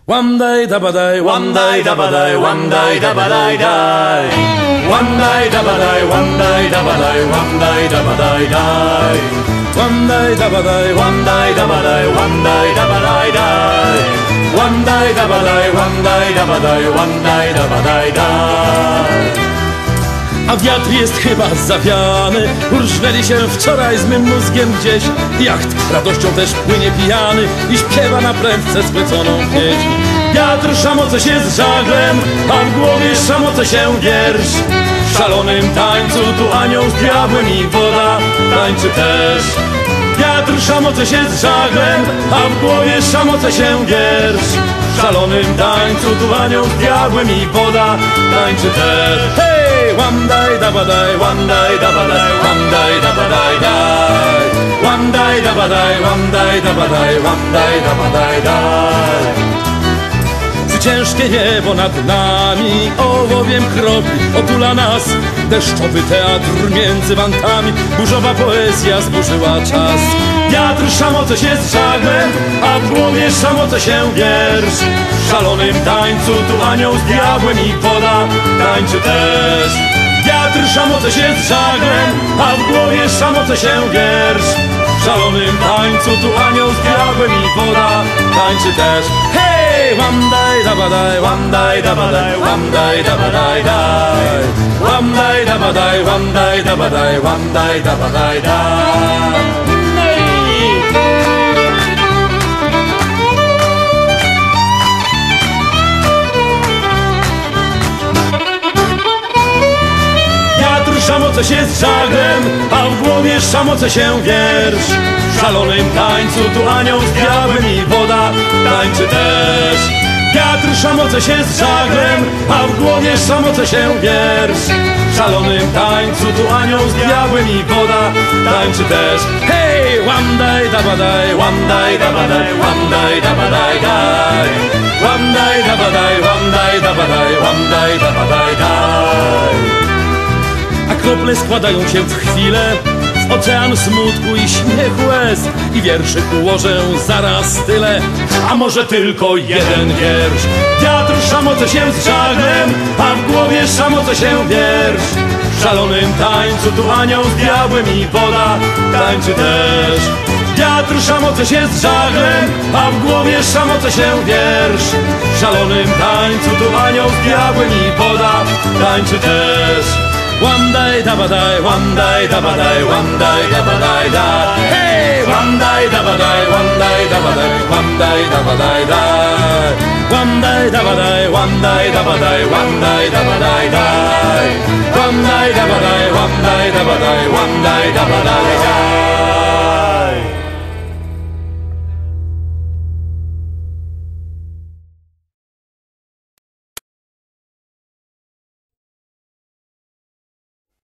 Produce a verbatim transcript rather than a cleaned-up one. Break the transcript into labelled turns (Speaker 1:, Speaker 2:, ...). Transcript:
Speaker 1: One day da ba day, one day da ba day, one day da ba day day. One day da ba day, one day da ba day, one day da ba day day. One day da ba day, one day da ba day, one day da ba day day. One day da ba day, one day da ba day, one day da ba day day. A wiatr jest chyba zawiany, urżnęli się wczoraj z mym mózgiem gdzieś. Jacht radością też płynie pijany i śpiewa na prędce spleconą pieśń. Wiatr szamoce się z żaglem, a w głowie szamoce się wiersz. W szalonym tańcu tu anioł z diabłem i woda tańczy też. Wiatr szamoce się z żaglem, a w głowie szamoce się wiersz. W szalonym tańcu tu anioł z diabłem i woda tańczy też. Hey! One day da ba day, one day da ba day, one day da ba day day. One day da ba day, one day da ba day, one day da ba day day. Ciężkie niebo nad nami ołowiem kropli otula nas. Deszczowy teatr między wantami, burzowa poezja zburzyła czas. Wiatr szamoce się z żaglem, a w głowie szamoce się wiersz. W szalonym tańcu tu anioł z diabłem i woda tańczy też. Wiatr szamoce się z żaglem, a w głowie szamoce się wiersz. W szalonym tańcu tu anioł z diabłem i woda tańczy też. Hey! One day da ba day, one day da ba day, one day da ba day day. One day da ba day, one day da ba day, one day da ba day day. Szamoce się z żaglem, a w głowie szamoce się wiersz. W szalonym tańcu tu anioł z diabłem i woda tańczy też. Wiatr szamoce się z żaglem, a w głowie szamoce się wiersz. W szalonym tańcu tu anioł z diabłem i woda tańczy też. Hey! One day da ba day, one day da ba day, one day da ba day day. One day da ba day, one day da ba day, one day da ba day day. A krople składają się w chwilę w ocean smutku i śmiechu łez. I wierszy ułożę zaraz tyle, a może tylko jeden wiersz. Wiatr szamoce się z żaglem, a w głowie szamoce się wiersz. W szalonym tańcu tu anioł z diabłem i woda tańczy też. Wiatr szamoce się z żaglem, a w głowie szamoce się wiersz. W szalonym tańcu tu anioł z diabłem i woda tańczy też. One day da ba day, one day da ba day, one day da ba day day. Hey! One day da ba day, one day da ba day, one day da ba day day. One day da ba day, one day da ba day, one day da ba day day. One day da ba day, one day da ba day, one day da ba day day.